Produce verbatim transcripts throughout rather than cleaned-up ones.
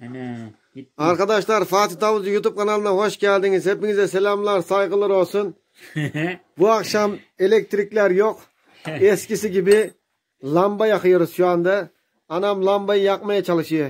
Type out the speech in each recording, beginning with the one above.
Ana. Arkadaşlar Fatih Davulcu YouTube kanalına hoş geldiniz. Hepinize selamlar, saygılar olsun. Bu akşam elektrikler yok. Eskisi gibi lamba yakıyoruz şu anda. Anam lambayı yakmaya çalışıyor.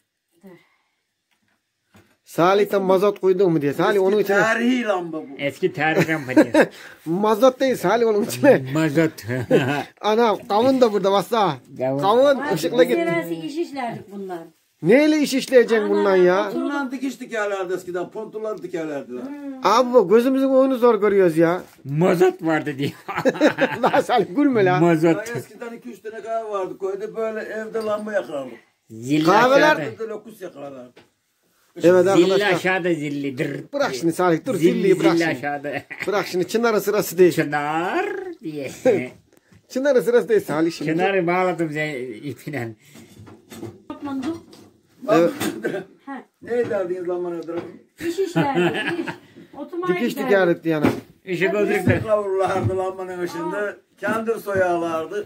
Salih'ten mazot koydun mu diye. Salih onun içine. Tarihi lamba bu. Eski tarih lamba diyor. Mazot değil Salih onun içine. Mazot. Anam kavun da burada bassa. Kavun. Kavun ışıkla git. Seversi iş işlerdik bunlar. Neyle iş işleyeceksin bundan ya? Bundan dikiş dikerlerdi eskiden. Pontular dikerlerdiler. Abi bu gözümüzün önünü zor görüyoruz ya. Mazot vardı diyor. La Salih gülme la. Ya Mazot. eskiden iki üç tane kahve vardı. Koydu böyle evde lamba yakardık. Zilli Kahveler- aşağıda. Evde lokus yakarlardı. Evet Zilli arkadaşlar. aşağıda zilli. Dır. Bırak şimdi Salih dur Zilli zilliyi bırak zilli şimdi. aşağıda. Bırak şimdi Çınar'ın sırası değil. Çınar diye. Çınar'ın sırası değil Salih şimdi. Çınar'ı bağladım ipine. Toplandık. Evet. Ha. Ne derdiniz lambanın ödürü? İş işlerdik. iş. Oturmaya Dikiş giderdik. dikerdik diyene. Işık öldürükler. Kavururlardı lambanın ışığında. Kendir soyarlardı.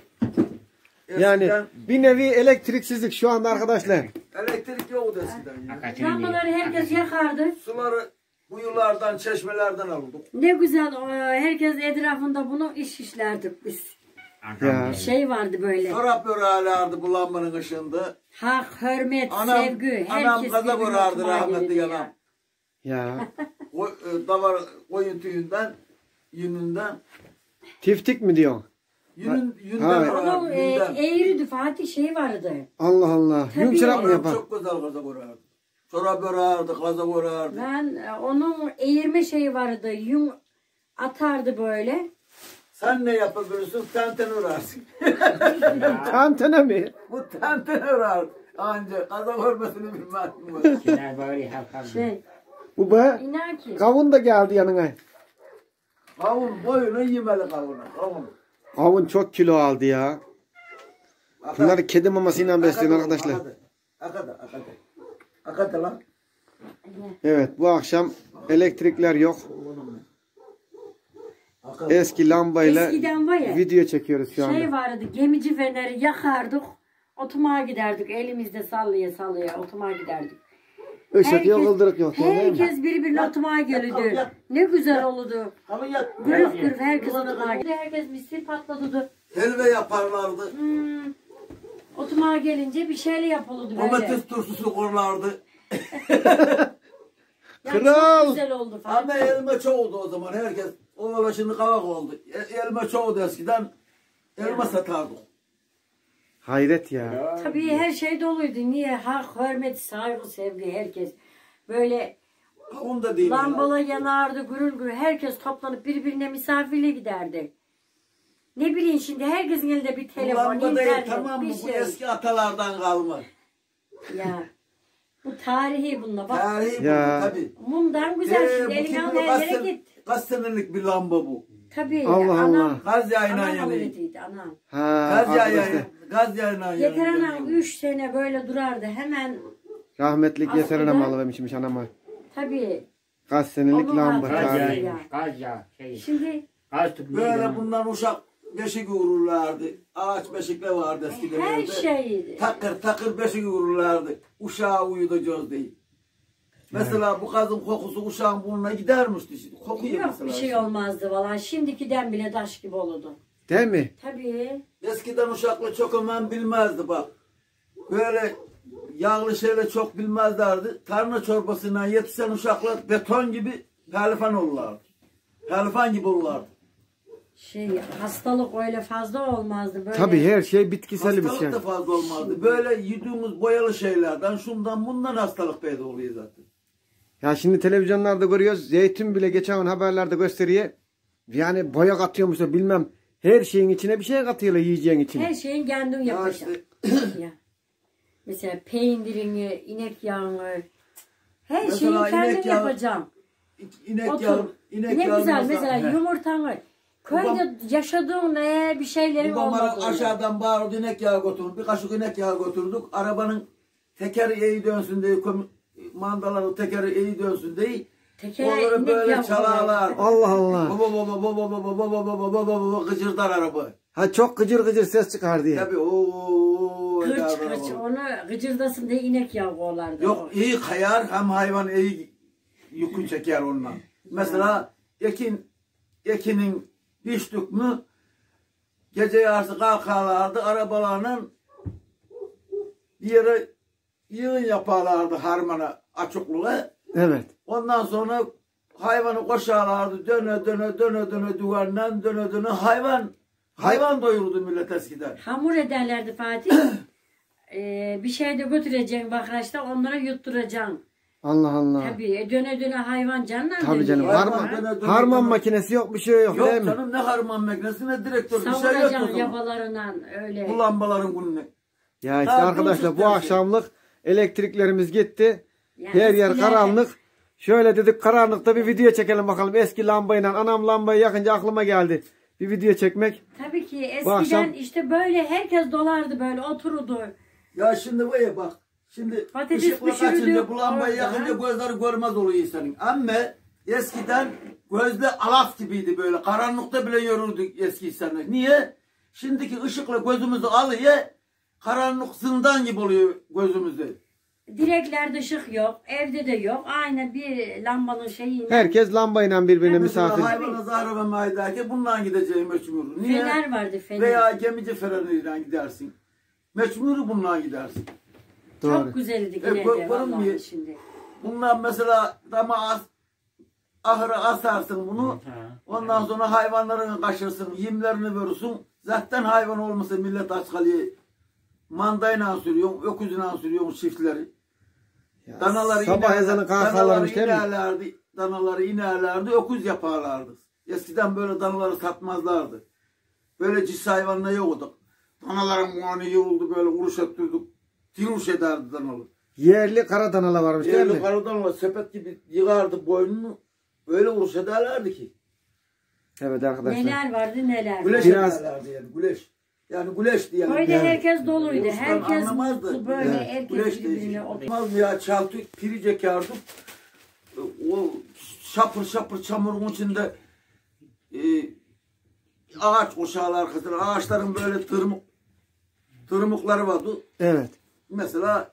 Yani Eskiden bir nevi elektriksizlik şu anda arkadaşlar. elektrik yoktu eskiden. Ya. Lambaları herkes yakardı. Suları kuyulardan, çeşmelerden alırdık. Ne güzel o, herkes etrafında bunu iş işlerdik biz. Ya. Şey vardı böyle. Çorap örerlerdi bu lambanın ışığında. Hak, hürmet, Anam, sevgi. anam Herkes kazak birbirine örerdi oturmaya rahmetli gelirdi anam. ya. Ya. O, e, davar koyun tüyünden, yününden. Tiftik mi diyorsun? Yünün, yünden Ha. örerdi, Onun e, yünden. eğriydi Fatih şey vardı. Allah Allah. Tabii. Yumçarak mı Anam yapar? çok güzel kazak örerdi. Çorap örerdi, kazak örerdi. Ben e, onun eğirme şeyi vardı. Yum atardı böyle. Sen ne yapabilirsin? Tenten örersin. Tantana mi? Bu tenten örerdi. Anca kazak örmesini bilmez. Çınar böyle halkam. Şey, Bu be. inan ki. Kavun da geldi yanına. Kavun boyunu yemeli kavunu. Kavun. Kavun çok kilo aldı ya. Bunları kedi mamasıyla besliyor arkadaşlar. Akada, akada, akada. Akada lan. Evet bu akşam elektrikler yok. Akada. Eski lambayla Eskiden var ya. video çekiyoruz şu anda. Şey vardı, gemici feneri yakardık, otomağa giderdik, elimizde sallaya sallaya otomağa giderdik. Işık yok, ıldırık yok. değil mi? herkes birbirine otomağa gelirdi. Ne güzel olurdu. Kavun yat. Gürüf gürüf herkes otomağa giderdi. Herkes misir patladı. Helve yaparlardı. Hmm. Otomağa gelince bir şeyle yapılırdı böyle. Domates turşusu korlardı. Yani Kral. Çok güzel oldu falan. Ama elma çoğuldu o zaman. Herkes ovala şimdi kavak oldu. E- elma çoğuldu eskiden. Elma satardık. Hayret ya. Tabii her şey doluydu. Niye? Hak, hürmet, saygı, sevgi herkes. Böyle Kavun da değil. lambalar yanardı, gürül gürül. Herkes toplanıp birbirine misafirle giderdi. Ne bileyim şimdi herkesin elinde bir telefon, Lamba değil internet, tamam mı? bir Bu şey. eski atalardan kalma. Ya. Bu tarihi bununla bak. Tarihi Ya. bu tabi. Mumdan güzel şimdi elini al her yere git. Kaç senelik bir lamba bu. Tabii. Allah anam, Allah. Gaz yayına Anam yanıyor. öyleydi anam. Ha, Gaz yayına arkadaşlar. Gaz yayına Yeter anam yanıyor. üç sene böyle durardı hemen. Rahmetlik yeter Aslında- anam alıvermişmiş anama. Tabii. Kaç senelik Onun lamba. hatırası Gaz tarihi. ya. yağıymış. Gaz yağı. Şey. Şimdi Gaz tüpü. Böyle bundan uşak beşik vururlardı. Ağaç beşikler vardı eskiden. her evde. şey. Takır takır beşik vururlardı. Uşağı uyutacağız değil. Mesela bu kazın kokusu uşağın burnuna gidermişti. Şimdi. Kokuyor Yok mesela. bir şey olmazdı valla. Şimdikiden bile taş gibi olurdu. Değil mi? Tabii. Eskiden uşakla çok hemen bilmezdi bak. Böyle yağlı şeyle çok bilmezlerdi. Tarhana çorbasından yetişen uşaklar beton gibi pelifan olurlardı. Pelifan gibi olurlardı. Şey hastalık öyle fazla olmazdı böyle. Tabii her şey bitkisel bir Hastalık şey. da fazla olmazdı. Böyle yediğimiz boyalı şeylerden şundan bundan hastalık peyda oluyor zaten. Ya şimdi televizyonlarda görüyoruz. Zeytin bile geçen gün haberlerde gösteriyor. Yani boya katıyormuşlar bilmem. Her şeyin içine bir şey katıyorlar yiyeceğin içine. Her şeyin kendin Ya yapacaksın. işte Ya. Mesela peynirini, inek yağını, her Mesela şeyi kendin inek yağı- yapacaksın. inek Otur. yağı, inek Ne yağı güzel mesela He. yumurtanı. Köyde yaşadığın ne bir şeylerin Babam bana olmadı. aşağıdan bağırdı inek yağı götürdük. Bir kaşık inek yağı götürdük. Arabanın tekeri iyi dönsün diye kom- mandaların tekeri iyi dönsün diye Tekere onları inek böyle yağı çalarlar. Allah Allah. Baba baba baba baba baba baba baba baba gıcırdar araba. Ha çok gıcır gıcır ses çıkar diye. Tabii ooo. Kır çıkar gıç, olur. onu gıcırdasın diye inek yağı kovarlardı. Yok iyi kayar hem hayvan iyi yükü çeker ondan. Mesela ekin ekinin biçtik mü gece yarısı kalkarlardı arabalarının bir yere yığın yaparlardı harmana açıklığa. Evet. Ondan sonra hayvanı koşarlardı döne döne döne döne duvardan döne döne hayvan hayvan doyurdu millet eskiden. Hamur ederlerdi Fatih. ee, bir şey de götüreceksin bakraçta onlara yutturacaksın. Allah Allah. Tabii e, döne döne hayvan canla Tabii canım. Hayvan Harman, döne döne harman döne. makinesi yok, bir şey yok, Yok değil mi? canım ne harman makinesi ne direktör bir şey yok o Savuracaksın zaman. yabalarından öyle. Bu lambaların gününe. Ya işte Ha, arkadaşlar dur, bu dur. akşamlık elektriklerimiz gitti. Yani Her yer eskiler- karanlık. Şöyle dedik karanlıkta bir video çekelim bakalım. Eski lambayla anam lambayı yakınca aklıma geldi. Bir video çekmek. Tabii ki eskiden akşam- işte böyle herkes dolardı böyle otururdu. Ya şimdi bu ya bak. Şimdi Patates ışıkla pişirirdik kaçınca bu lambayı orada. yakınca gözleri görmez oluyor insanın. Ama eskiden gözde alaf gibiydi böyle. Karanlıkta bile yürürdük eski insanlar. Niye? Şimdiki ışıkla gözümüzü alıyor. Karanlık zindan gibi oluyor gözümüzde. Direklerde ışık yok, evde de yok. Aynen bir lambanın şeyiyle. Herkes lambayla birbirine Mesela misafir. hayvana zahra ve maydaki bundan gideceğim meçhumur. Niye? Fener vardı fener. Veya gemici fereniyle gidersin. Meçhumuru bundan gidersin. Doğru. Çok güzeldi E, yine gö- de görün vallahi mü? şimdi. Bundan mesela dama as, ahıra asarsın bunu. Ondan sonra hayvanlarını kaşırsın, yemlerini verirsin. Zaten hayvan olmasa millet aç kalıyor. Mandayla sürüyorsun, öküzle sürüyorsun çiftleri. Ya, Danaları sabah inerler- ezanı danaları kalkarlarmış değil mi? inerlerdi, danaları inerlerdi, öküz yaparlardı. Eskiden böyle danaları satmazlardı. Böyle cis hayvanla yoktu. Danaların muanı yoruldu böyle uruş ettirdik. Tiruş ederdi danalı. Yerli kara danalar varmış değil Yerli mi? karadan sepet gibi yığardı boynunu. Öyle uruş ederlerdi ki. Evet arkadaşlar. Neler vardı neler. Güleş Biraz- ederlerdi yani güleş. Yani güleş diyelim. Köyde yani. herkes doluydu. Uçtan Herkes anlamazdı. mutlu böyle Evet. herkes Güleş birbirine diyecek. oturuyor. Olmaz mı ya çaltı piri çekerdik. O şapır şapır çamurun içinde e, ağaç koşarlar kızlar. Ağaçların böyle tırmık tırmıkları vardı. Evet. Mesela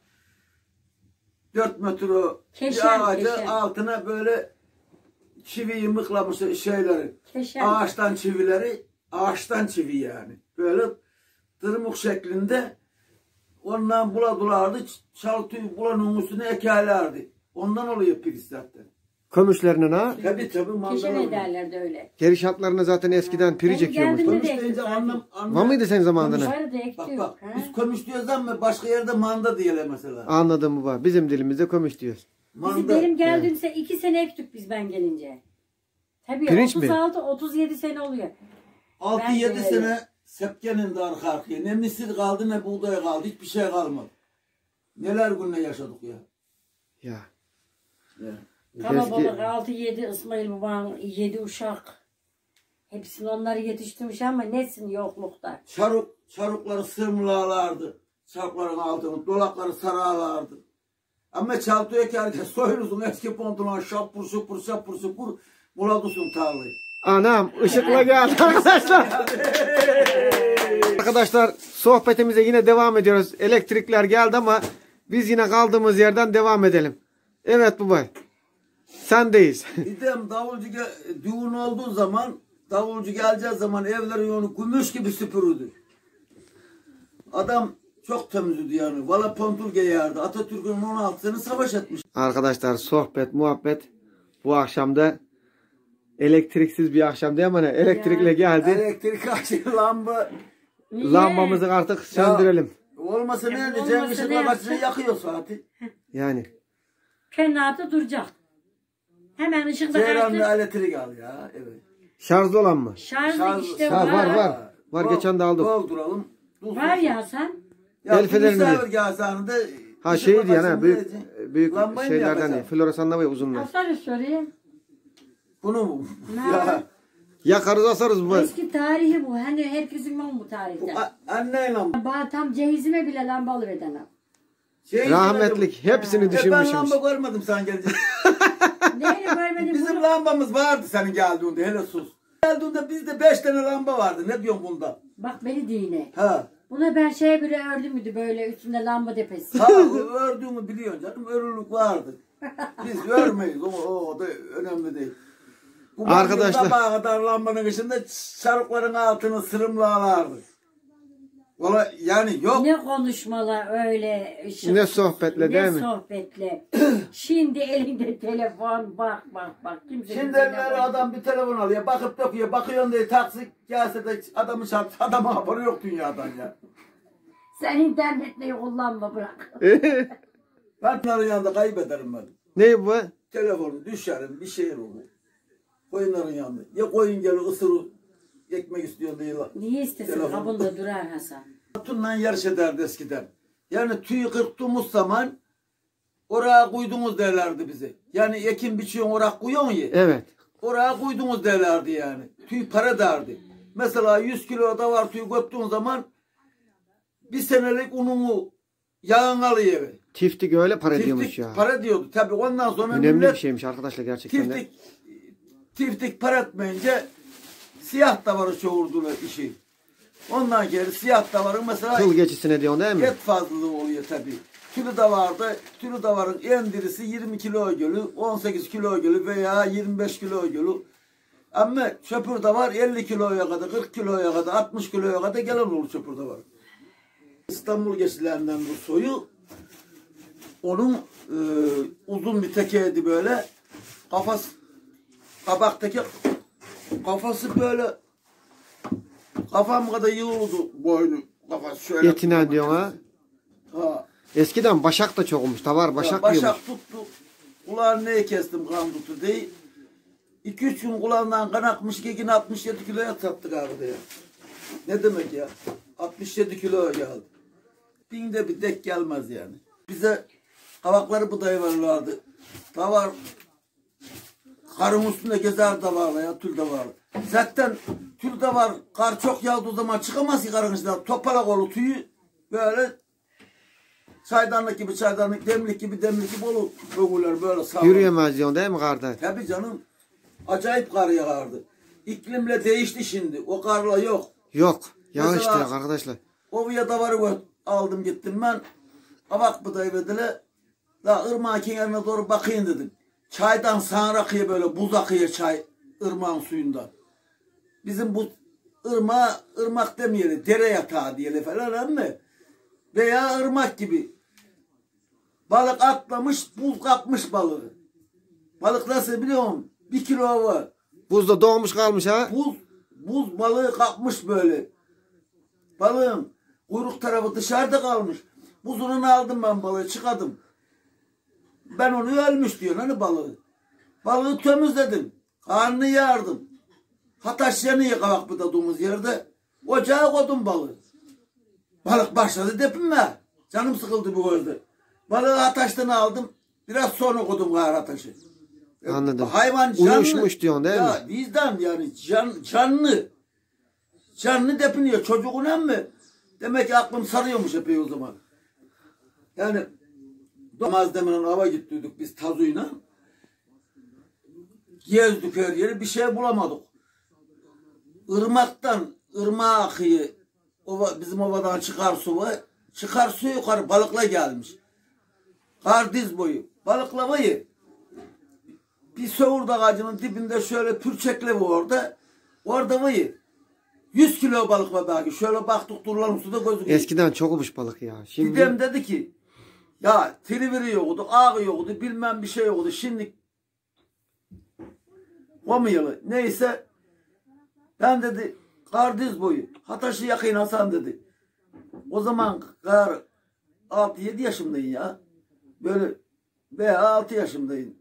dört metre Keşen, bir ağacı keşen. altına böyle çiviyi mıklamış şeyleri. Keşen. Ağaçtan çivileri, ağaçtan çivi yani. Böyle tırmık şeklinde ondan buladılardı. Çaltıyı bulanın üstüne ekerlerdi. Ondan oluyor priz zaten. Kömüşlerinin ha. Tabii tabii Keşen mandalina. ederlerdi öyle. Geri şartlarına zaten eskiden piri Benim çekiyormuşlar. geldiğimde Kömüş de deyince ektik anlam, anlam. Var mıydı senin zamanında? Vardı Bak ektik. bak ha? biz kömüş diyoruz ama başka yerde manda diyelim mesela. Anladım baba. Bizim dilimizde kömüş diyoruz. Bizim Manda. benim geldiğimse iki sene ektik biz ben gelince. Tabii Pirinç mi? otuz altı otuz yedi sene oluyor. altı Ben yedi de sene sepkenin de arka arkaya. Ne misir kaldı ne buğday kaldı. Hiçbir şey kalmadı. Neler günle yaşadık ya. Ya. ya. Kalabalık altı yedi İsmail babam yedi uşak. Hepsini onları yetiştirmiş ama nesin yoklukta. Çaruk, çarukları sırmılarlardı. Çarukların altını, dolapları sararlardı. Ama çaltı ekerken soyunuzun eski pontulan şapur şupur şapur şupur buladısın tarlayı. Anam ışıkla geldi arkadaşlar. Arkadaşlar sohbetimize yine devam ediyoruz. Elektrikler geldi ama biz yine kaldığımız yerden devam edelim. Evet baba. Sendeyiz. Gidem davulcu ge- düğün olduğu zaman davulcu geleceği zaman evleri onu gümüş gibi süpürürdü. Adam çok temizdi yani. Valla pontul giyerdi. Atatürk'ün on altı sene savaş etmiş. Arkadaşlar sohbet muhabbet bu akşamda elektriksiz bir akşam değil mi? Hani elektrikle geldi. Elektrik açık lamba. Niye? Lambamızı artık söndürelim. Olmasa ne E, edeceğim? olmasa Işık ne lambasını yapacak? yakıyor saati. Yani. Kenarda duracak. Hemen ışıkta Ceyran'la kaçtı. elektrik al ya. Evet. Şarjlı olan mı? Şarjlık Şarj- işte Ha, var. var var. Var Dol- geçen de aldık. Dolduralım. Dursun. Var ya Hasan. Ya El fenerini bilgisayar mi? gazanında Ha ışık şey diyen ha lambasını büyük vereceksin. büyük Lambayı mı şeylerden değil. yakacaksın? Floresanlar var ya uzunlar. Asarız soruyu. Bunu mu? Ne? ya. Yakarız asarız bu. Eski tarihi bu. Hani herkesin var bu Bu tarihten. a- anneyle Bana tam cehizime bile lamba alır edemem. şey Rahmetlik hepsini E ben düşünmüşüz. lamba görmedim sen gelince. Neyle görmedim Bizim bunu? lambamız vardı senin geldiğinde hele sus. Geldiğinde bizde beş tane lamba vardı. Ne diyorsun bunda? Bak beni dine. Ha. Buna ben şey bile ördüm müydü böyle üstünde lamba tepesi. Ha ördüğümü biliyorsun canım. Örülük vardı. Biz örmeyiz. O, o da önemli değil. Bu Arkadaşlar. sabaha kadar lambanın içinde çarıkların altını sırımlarlardı. Valla yani yok. Ne konuşmalar öyle. Işık, Ne sohbetle ne değil mi? sohbetle. Şimdi elinde telefon bak bak bak. Kimse Şimdi kimseyle elleri konuşmuyor. adam bir telefon alıyor. Bakıp dokuyor. Bakıyorsun diye taksi gelse de adamı çarptı. Adama haberi yok dünyadan ya. Sen internetle kullanma bırak. Ben bunların yanında kaybederim ben. Ne bu? Telefonu düşerim bir şey olur. Koyunların yanında. Ya koyun gelir ısırır. Ekmek istiyor değil. Niye istesin? Telefon. Kabında durar Hasan. Hatunla yarış ederdi eskiden. Yani tüyü kırptığımız zaman oraya koydunuz derlerdi bize. Yani ekin biçiyorsun oraya koyuyorsun ya. Evet. Oraya koydunuz derlerdi yani. Tüy para derdi. Mesela yüz kilo da var tüy göttüğün zaman bir senelik ununu yağın alıyor. Tiftik öyle para ediyormuş Tiftik ya. para diyordu. Tabii ondan sonra Önemli millet bir şeymiş arkadaşlar gerçekten de. tiftik, tiftik para etmeyince siyah davarı çoğurdular işi. Ondan geri siyah davarın mesela Kıl geçisine diyorsun değil mi? et fazlalığı oluyor tabii. Tülü davarda, tülü davarın en dirisi yirmi kilo gölü, on sekiz kilo gölü veya yirmi beş kilo gölü. Ama çöpür davar elli kiloya kadar, kırk kiloya kadar, altmış kiloya kadar gelen olur çöpür davar. İstanbul geçilerinden bu soyu, onun e, uzun bir tekeydi böyle, kafası, kabaktaki kafası böyle, kafam kadar yığıldı boynu, kafası şöyle. Etine diyorsun ha. Ha. Eskiden başak da çokmuş. Da var başak, Ya başak diyormuş. tuttu. Kulağını neye kestim kan tuttu değil. iki üç gün kulağından kan akmış. iki gün altmış yedi kiloya sattık abi ya. Ne demek ya? altmış yedi kilo geldi. Binde bir dek gelmez yani. Bize kavakları budayıverlerdi. Davar karın üstünde gezer davarla ya tül davarla. Zaten tül davar kar çok yağdığı zaman çıkamaz ki karın içinden. Topalak olur tüyü böyle çaydanlık gibi çaydanlık, demlik gibi demlik gibi olur. Ögüler böyle sağlam. Yürüyemez diyorsun değil mi karda? Tabii canım. Acayip kar yağardı. İklimle değişti şimdi. O karla yok. Yok. Yağış Mesela- diyor arkadaşlar. Ovaya davarı aldım gittim ben. Kavak budayı verdiler. La ırmağın kenarına doğru bakayım dedim. Çaydan sağır akıyor böyle buz akıyor çay ırmağın suyundan. Bizim bu ırmağa ırmak demeyelim dere yatağı diyelim falan ama veya ırmak gibi. Balık atlamış buz kapmış balığı. Balık nasıl biliyor musun? Bir kilo var. Buzda doğmuş kalmış ha. Buz, buz balığı kapmış böyle. Balığın kuyruk tarafı dışarıda kalmış. Buzunu aldım ben balığı çıkardım. Ben onu ölmüş diyor hani balığı. Balığı temizledim. Karnını yardım. Hataş yanıyor kavak budadığımız yerde. Ocağa koydum balığı. Balık başladı depinme. Canım sıkıldı bu gözde. Balığı ataştan aldım. Biraz sonra koydum kar ataşı. Anladım. Hayvan canlı. Uyuşmuş diyorsun değil ya, mi? Bizden yani can, canlı. Canlı depiniyor. Çocuğuna mı? Demek ki aklım sarıyormuş epey o zaman. Yani Domaz demiren hava gittiydik biz tazuyla. Gezdik her yeri bir şey bulamadık. Irmaktan, ırmağa akıyor. Ova, bizim ovadan çıkar su var. Çıkar su yukarı balıkla gelmiş. Kar diz boyu. Balıkla bayı. Bir söğürde ağacının dibinde şöyle pürçekle var orada. Orada bayı. yüz kilo balık var belki. Şöyle baktık durulan suda gözüküyor. Eskiden çokmuş balık ya. Şimdi Dedem dedi ki ya televiri yoktu, ağı yoktu, bilmem bir şey yoktu. Şimdi komuyalı. Neyse ben dedi kardiz boyu. Hataşı yakayın Hasan dedi. O zaman kar altı yedi yaşımdayım ya. Böyle veya altı yaşımdayım.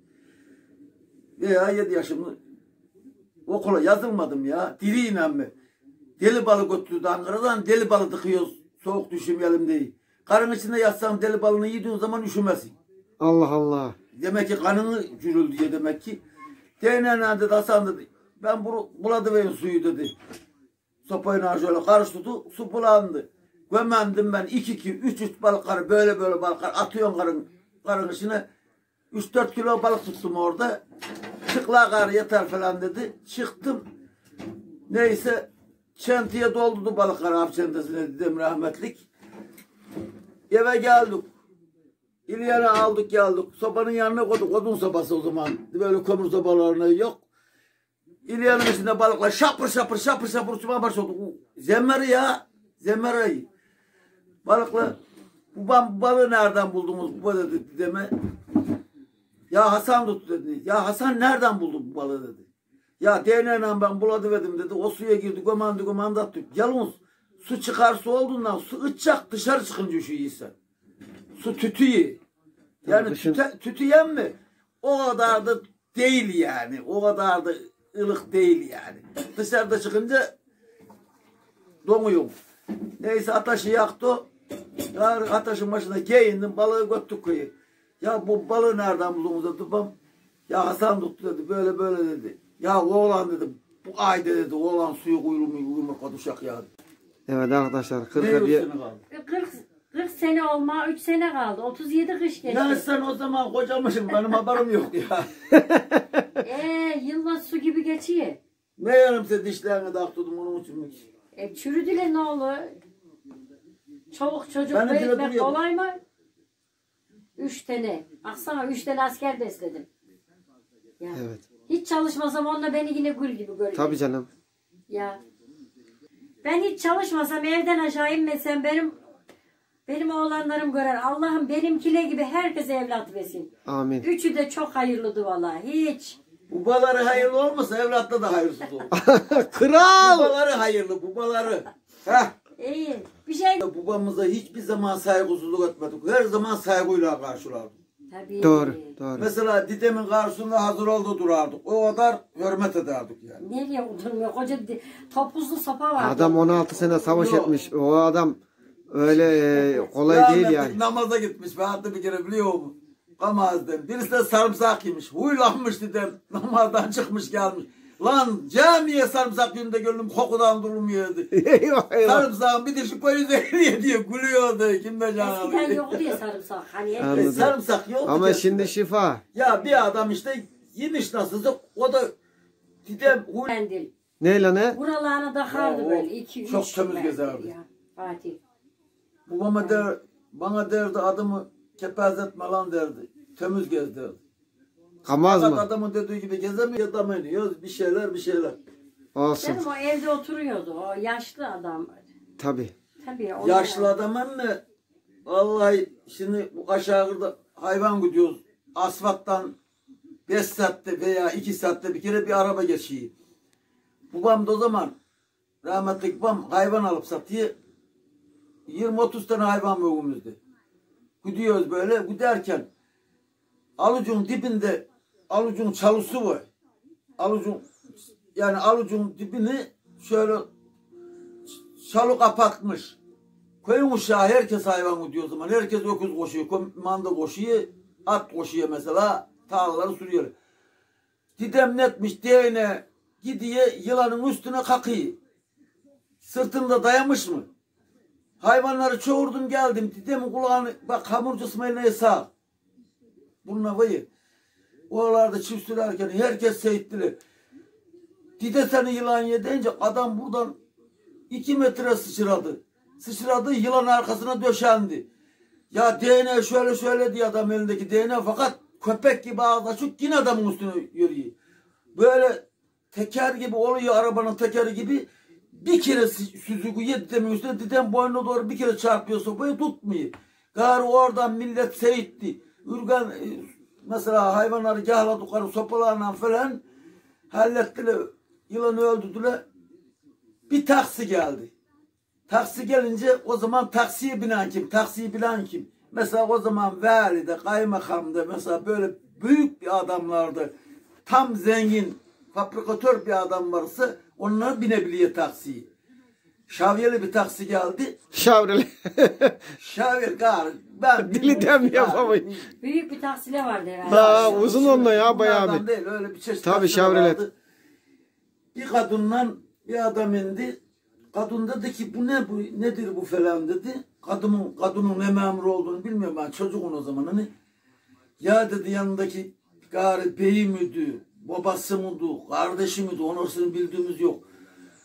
Veya yedi yaşımda. Okula yazılmadım ya. Diliyle mi? Deli balık götürdü Ankara'dan. Deli balık tıkıyoruz. Soğuk düşmeyelim diye. Karın içinde yatsan deli balığını yediğin zaman üşümesin. Allah Allah. Demek ki kanını cürül diye demek ki. Değneğine dedi Hasan dedi. Ben bul buladıverin suyu dedi. Sopayla şöyle karıştırdı. Su bulandı. Gömendim ben iki iki üç üç balıkları böyle böyle balıklar atıyorum karın, karın içine. üç dört kilo balık tuttum orada. Çıkla kar yeter falan dedi. Çıktım. Neyse çentiye doldurdu balıklar hap çentasına dedim rahmetlik. Eve geldik. İlyana aldık geldik. Sobanın yanına koyduk. Odun sobası o zaman. Böyle kömür sobalarına yok. İlyanın içinde balıklar şapır şapır şapır şapır uçmaya başladı. Zemmeri ya. Zemmeri. Balıklar. Bu balığı nereden buldunuz? Bu dedi deme. Ya Hasan tuttu dedi. Ya Hasan nereden buldu bu balığı dedi. Ya D N A'yla ben buladıverdim dedi. O suya girdi gömandı gömandı attık. Yalnız su çıkar su olduğundan su ıçacak dışarı çıkınca şu iyisi. Su tütüyü. Yani Dışın... tüte, tütüyen mi? O kadar da değil yani. O kadar da ılık değil yani. Dışarıda çıkınca donuyor. Neyse ateşi yaktı. Yani ateşin başına giyindim. Balığı götürdük kıyı. Ya bu balığı nereden buldunuz dedi. Babam, ya Hasan tuttu dedi. Böyle böyle dedi. Ya oğlan dedi. Bu ayda dedi. Oğlan suyu kuyruğumu yumurka duşak ya. Evet arkadaşlar. kırk Ne bir... kırk, kırk sene olma, üç sene kaldı. otuz yedi kış geçti. Ya sen o zaman kocamışım. Benim haberim yok ya. Eee yıllar su gibi geçiyor. Ne yarım size dişlerini taktırdım onun için. E, çürüdüler ne olur? Çoluk çocuk Ben de büyütmek duruyorum. kolay mı? Üç tane. Aksana üç tane asker besledim. Ya. Evet. Hiç çalışmasam onunla beni yine gül gibi görüyor. Tabii canım. Ya. Ben hiç çalışmasam evden aşağı inmesem benim benim oğlanlarım görer. Allah'ım benimkine gibi herkese evlat versin. Amin. Üçü de çok hayırlıdır vallahi. Hiç. Babaları hayırlı olmasa evlatla da hayırsız olur. Kral! Babaları hayırlı, babaları. Heh. İyi. Bir şey. Babamıza hiçbir zaman saygısızlık etmedik. Her zaman saygıyla karşılardık. Tabii. Doğru, doğru. Mesela dedemin karşısında hazır oldu durardık. O kadar hürmet ederdik yani. Nereye oturmuyor? Koca di- topuzlu sopa var. Adam on altı sene savaş Yok. etmiş. O adam öyle e, kolay değil yani. Namaza gitmiş. Ben hatta bir kere biliyor musun? Kamaz'dan. Birisi de sarımsak yemiş. Huylanmış dedem. Namazdan çıkmış gelmiş. Lan camiye sarımsak yönünde gönlüm kokudan durmuyordu. Eyvah eyvah. Sarımsağın bir dişi koyu zehriye diye gülüyordu. Kimde canım? Eskiden yoktu ya sarımsak. Hani Anladım. E, sarımsak yok. Ama ya. şimdi şifa. Ya bir adam işte yemiş nasılsa o da dedem huy... Mendil. Ne lan ne? Buralarına takardı Ya o böyle. iki, çok üç temiz mendil gezerdi. ya. Fatih. Babama der, bana derdi adımı kepazetme lan derdi. Temiz gez derdi. Kamaz Fakat mı? adamın dediği gibi gezemiyor, adamı bir şeyler bir şeyler. Olsun. Canım o evde oturuyordu. O yaşlı adam. Tabii. Tabii. o- Yaşlı adamın mı? Vallahi şimdi bu aşağıda hayvan gidiyoruz. Asfalttan beş saatte veya iki saatte bir kere bir araba geçiyor. Babam da o zaman rahmetli babam hayvan alıp satıyor. yirmi otuz tane hayvan var önümüzde. Gidiyoruz böyle giderken alucun dibinde alucun çalısı var. Alucun yani alucun dibini şöyle çalı kapatmış. Köyün uşağı herkes hayvan gidiyor o zaman. Herkes öküz koşuyor. Manda koşuyor. At koşuyor mesela. Tarlaları sürüyor. Didem netmiş diyene gidiyor yılanın üstüne kakıyor. Sırtında dayamış mı? Hayvanları çoğurdum geldim. Dedemin kulağını bak hamurcu İsmail'e sağ. Bununla vayı. Oralarda çift sürerken herkes seyittiler. Dide seni yılan yedince adam buradan iki metre sıçradı. Sıçradı yılan arkasına döşendi. Ya D N A şöyle şöyle diye adam elindeki D N A fakat köpek gibi ağzı açık yine adamın üstüne yürüyor. Böyle teker gibi oluyor arabanın tekeri gibi. Bir kere süzüğü dedemin üstüne dedem boynuna doğru bir kere çarpıyor sopayı tutmuyor. Gari oradan millet seyitti. Ürgen mesela hayvanları gahladıkları sopalarla falan hallettiler. Yılanı öldürdüler. Bir taksi geldi. Taksi gelince o zaman taksiye binen kim? Taksiyi bilen kim? Mesela o zaman valide, kaymakamda mesela böyle büyük bir adamlardı. Tam zengin, fabrikatör bir adam varsa onlar binebiliyor taksiyi. Şavyeli bir taksi geldi. Şavreli. Şavyer gar. Ben Dili dem yapamayın. Büyük bir taksile vardı herhalde. Daha uzun onunla ya bayağı Bunlardan bir. değil öyle bir çeşit Tabii, taksiler Chevrolet. vardı. Bir kadınla bir adam indi. Kadın dedi ki bu ne bu nedir bu falan dedi. Kadının kadının ne memuru olduğunu bilmiyorum ben çocuğum o zaman hani. Ya dedi yanındaki gari beyi müydü, babası mıydı, kardeşi miydi, onu bildiğimiz yok.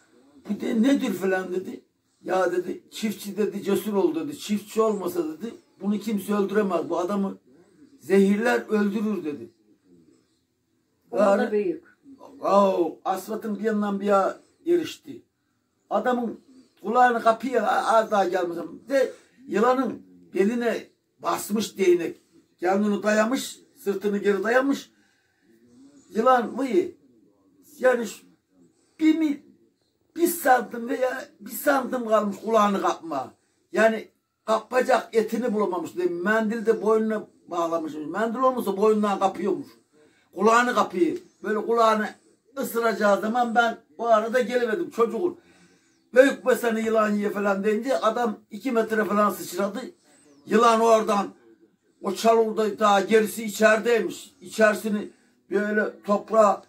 Bu de nedir falan dedi. Ya dedi çiftçi dedi cesur ol dedi. Çiftçi olmasa dedi bunu kimse öldüremez. Bu adamı zehirler öldürür dedi. O da büyük. Oh, asfaltın bir yanından bir yana erişti. Adamın kulağını kapıya az daha gelmesem de yılanın beline basmış değnek. Kendini dayamış, sırtını geri dayamış. Yılan vıyı yani bir mi bir santim veya bir santim kalmış kulağını kapma. Yani kapacak etini bulamamış. Mendil de boynuna bağlamış. Mendil olmasa boynundan kapıyormuş. Kulağını kapıyor. Böyle kulağını ısıracağı zaman ben o arada gelemedim çocuğum. Büyük beseni yılan yiye falan deyince adam iki metre falan sıçradı. Yılan oradan o çalıldı daha gerisi içerideymiş. İçerisini böyle toprağa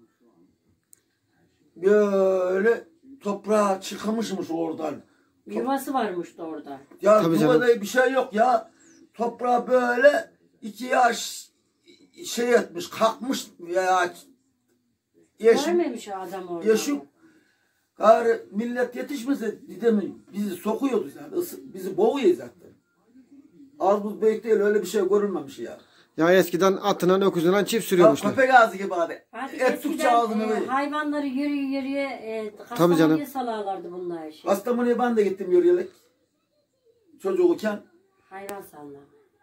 böyle toprağa çıkmışmış oradan. Yuvası varmış da orada. Ya Tabii yuvada canım. bir şey yok ya. Toprağa böyle iki yaş şey etmiş, kalkmış ya. Yeşil, Görmemiş o adam orada. yeşil. Gayrı millet yetişmese dedemi bizi sokuyordu yani. Isı- bizi boğuyor zaten. Az buz büyük değil öyle bir şey görülmemiş ya. Ya eskiden atından öküzünden çift Ya sürüyormuşlar. köpek ağzı gibi abi. Artık Et tutça eskiden ağzını e, böyle. hayvanları yürüye yürüye e, Tabii Kastamonu'ya canım. salarlardı bunlar. Şey. Kastamonu'ya ben de gittim yürüyerek. Çocuğuken. Hayvan sallar.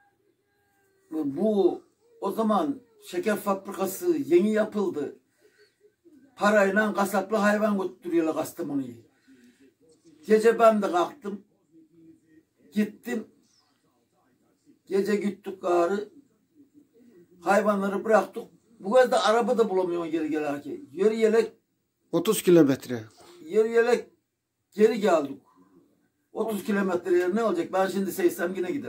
Bu o zaman şeker fabrikası yeni yapıldı. Parayla kasaplı hayvan götürüyorlar Kastamonu'ya. Gece ben de kalktım. Gittim. Gece gittik garı. Hayvanları bıraktık. Bu kez de araba da bulamıyorum geri gelirken. Yürüyerek, otuz kilometre. yürüyerek geri geldik. otuz kilometreye ne olacak? Ben şimdi seysem yine giderim.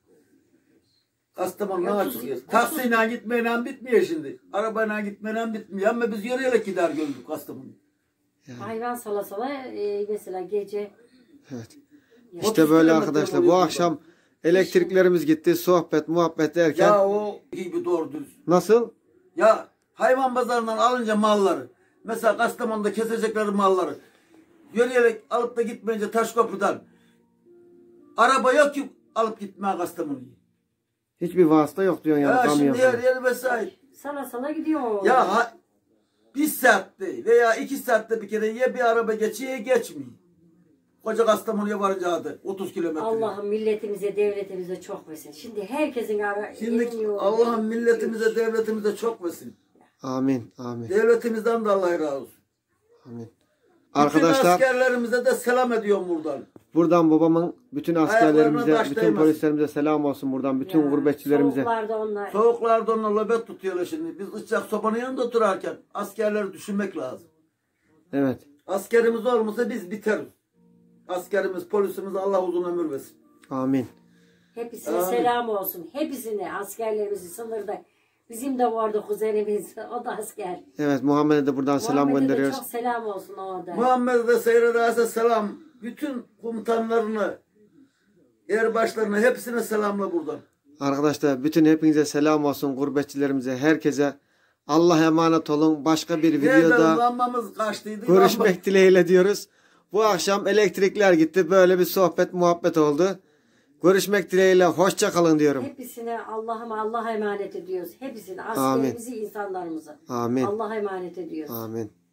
Kastamonu'na otuz- çıkıyoruz. Taksiyle gitmeyle bitmiyor şimdi. Arabayla gitmeyle bitmiyor. Ama biz yürüyerek gider gördük Kastamonu. Hayvan sala sala e, mesela gece Evet. Ya. İşte otuz böyle kilometre arkadaşlar. Bu oluyor akşam elektriklerimiz gitti. Sohbet, muhabbet derken. Ya o gibi doğru düz. Nasıl? Ya hayvan pazarından alınca malları. Mesela Kastamonu'da kesecekleri malları. Yürüyerek alıp da gitmeyince Taşköprü'den. Araba yok ki alıp gitmeye Kastamonu'ya. Hiçbir vasıta yok diyorsun yani. Ya kamyon şimdi yer falan. yer vesaire. sala sala gidiyor o. Ya ha, bir saatte veya iki saatte bir kere ya bir araba geçiyor ya geçmiyor. Koca Kastamonu'ya varacaktı otuz kilometre. Allah'ım milletimize, devletimize çok versin. Şimdi herkesin ara Şimdi elini Allah'ım yoğurdu. milletimize, devletimize çok versin. Amin. Amin. Devletimizden de Allah razı olsun. Amin. Bütün Arkadaşlar askerlerimize de selam ediyorum buradan. buradan babamın bütün askerlerimize, taş bütün değmesin. polislerimize selam olsun buradan. Bütün Ya, gurbetçilerimize. Soğuklarda onlar. Soğuklarda onunla löbet tutuyorlar şimdi. Biz sıcak sobanın yanında oturarken askerleri düşünmek lazım. Evet. Askerimiz olmasa biz biteriz. Askerimiz, polisimiz Allah uzun ömür versin. Amin. Hepsine Amin. selam olsun. Hepsine askerlerimizi sınırda. Bizim de vardı kuzenimiz. O da asker. Evet, Muhammed'e de buradan selam Muhammed'e de gönderiyoruz. çok selam olsun orada. Muhammed'e de seyrederse selam. Bütün komutanlarını, erbaşlarını hepsine selamla buradan. Arkadaşlar bütün hepinize selam olsun, gurbetçilerimize, herkese. Allah'a emanet olun. Başka bir Nereden videoda lambamız kaçtıydı? görüşmek dileğiyle diyoruz. Bu akşam elektrikler gitti. Böyle bir sohbet muhabbet oldu. Görüşmek dileğiyle. Hoşça kalın diyorum. Hepsine Allah'ım Allah'a emanet ediyoruz. Hepsine Amin. askerimizi, insanlarımızı. Amin. Allah'a emanet ediyoruz. Amin.